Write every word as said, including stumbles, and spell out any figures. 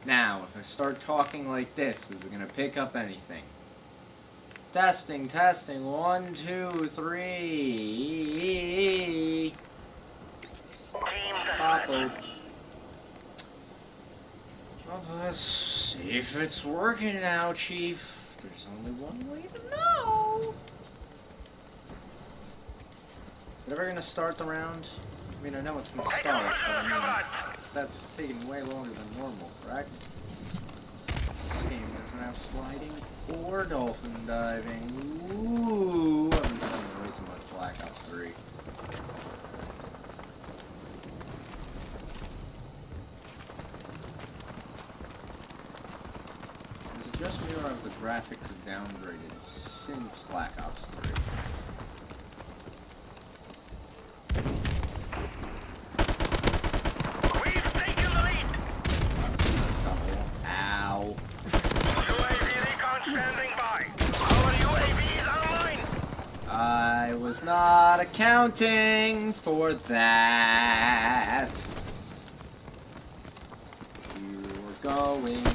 Now, if I start talking like this, is it gonna pick up anything? Testing, testing, one, two, three. Pop-o. Well, let's see if it's working now, Chief. There's only one way to know. Is it ever gonna start the round? I mean, I know it's gonna start, but I mean, that's taking way longer than normal, correct? This game doesn't have sliding or dolphin diving. Ooh, I've been playing way too much Black Ops three. Is it just me or have the graphics downgraded since Black Ops three? I was not accounting for that. You were going